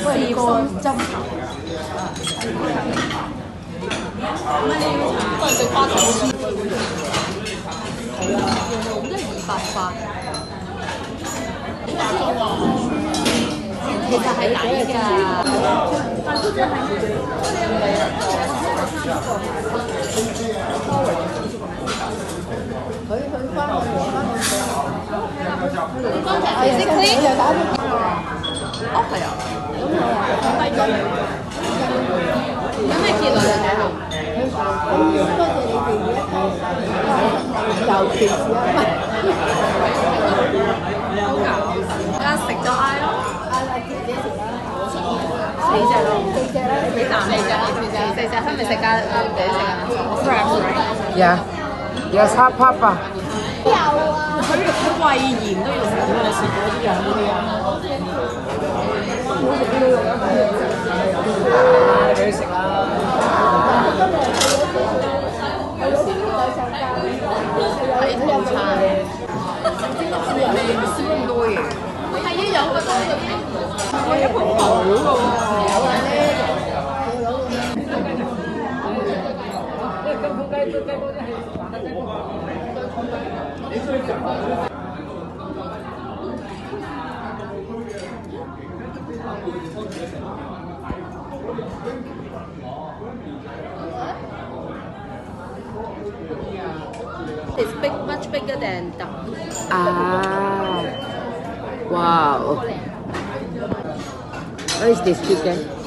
試過針頭。都係食花頭絲。係啊，咁都係288。其實係抵㗎。佢翻我basically， 哦係啊，有咩結論啊？多謝你哋又甜士啊！好搞，而家食就嗌咯，嗌自己食啦，4隻咯，4隻啦，幾啖？4隻，係咪食㗎？你食啊 ？Crabs right？ Yeah. Yes, hot papa. 有啊，佢胃炎都要食㗎，你食嗰啲人嗰啲啊。冇食呢個啊！你俾佢食啦。睇套餐。燒咁多嘢。係啊，有個多嗰啲。我一盤好㗎喎。有啊咧。It's big, much bigger than duck. Ah, wow. What is this chicken?